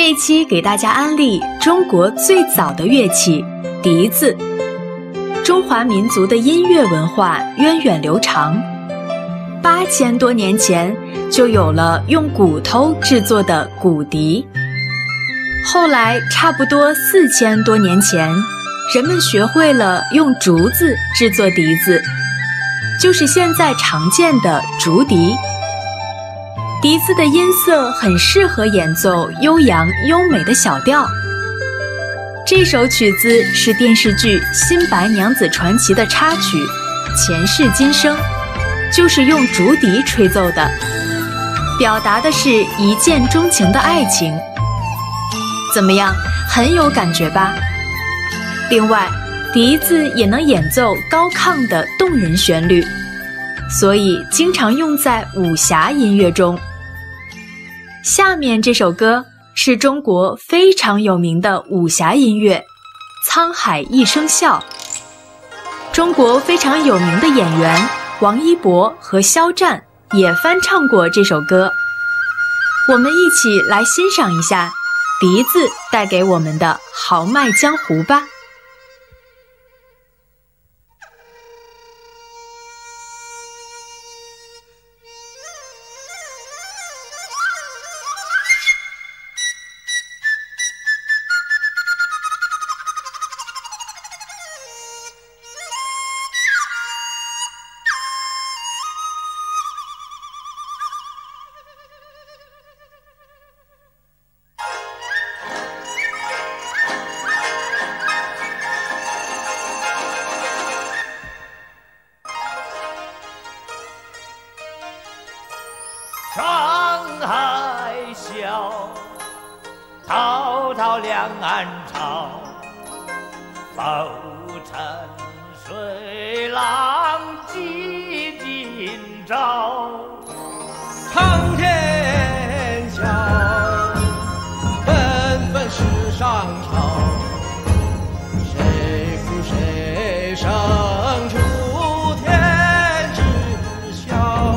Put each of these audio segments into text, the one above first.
这一期给大家安利中国最早的乐器笛子。中华民族的音乐文化源远流长，8000多年前就有了用骨头制作的骨笛。后来差不多4000多年前，人们学会了用竹子制作笛子，就是现在常见的竹笛。笛子的音色很适合演奏悠扬优美的小调。这首曲子是电视剧《新白娘子传奇》的插曲《前世今生》，就是用竹笛吹奏的，表达的是一见钟情的爱情。怎么样，很有感觉吧？另外，笛子也能演奏高亢的动人旋律，所以经常用在武侠音乐中。下面这首歌是中国非常有名的武侠音乐《沧海一声笑》，中国非常有名的演员王一博和肖战也翻唱过这首歌。我们一起来欣赏一下笛子带给我们的豪迈江湖吧。 沧海笑，滔滔两岸潮，浮沉水浪几今朝。 苍天笑，纷纷世上潮，谁负谁胜出天知晓。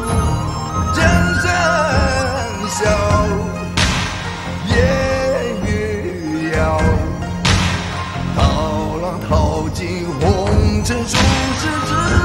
笑，烟雨遥，涛浪淘尽红尘，数十之